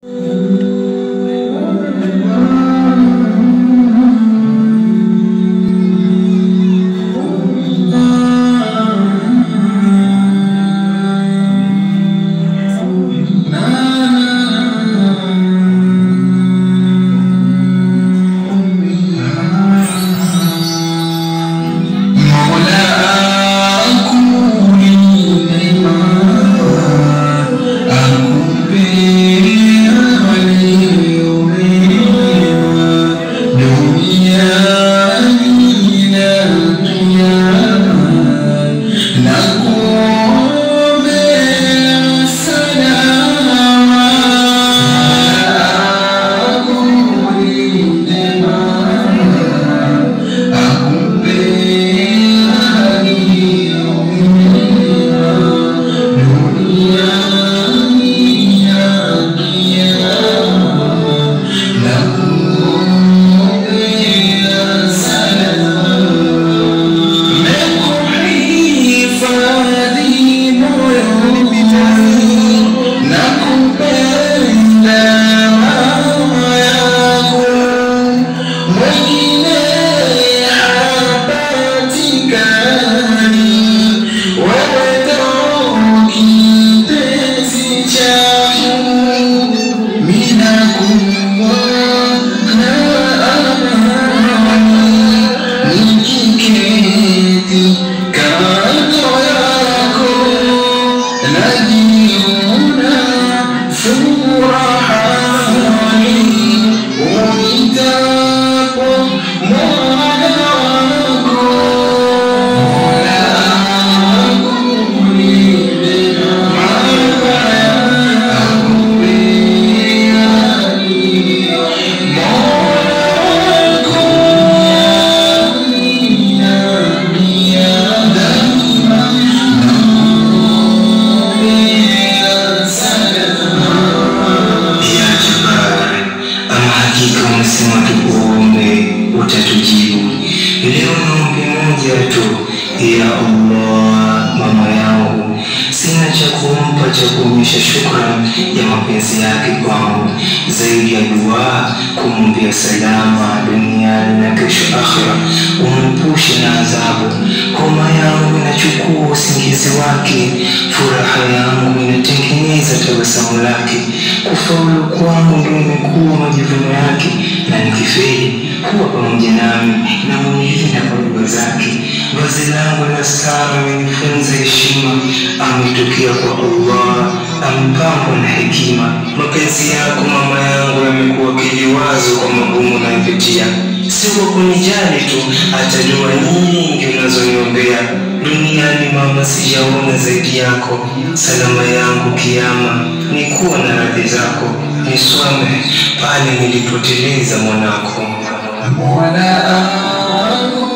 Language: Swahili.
Ya Allah, mama yangu, sina cha kumpa cha kuonyesha shukrani ya mapenzi yake kwangu zaidi ya dua kumwambia salama duniani na kesho akhira, umepushe na adhabu. Homa yangu inachukua usingizi wake, furaha yangu inatengeneza tabasamu lake, kufaulu kwangu ndio imekuwa majivuno yake, na nikifeli huwa pamoja nami na mnilinda kwa dua zake. Vazi langu la stara amenifunza heshima, ametokea kwa Allah, amepambwa na hekima. Mapenzi yako mama yangu yamekuwa kiliwazo kwa magumu nayopitia, si kwa kunijali tu, hata dua nyingi unazoniombea. Duniani mama sijaona zaidi yako, salama yangu kiyama ni kuwa na radhi zako, niswame pale nilipoteleza mwanako. Mwana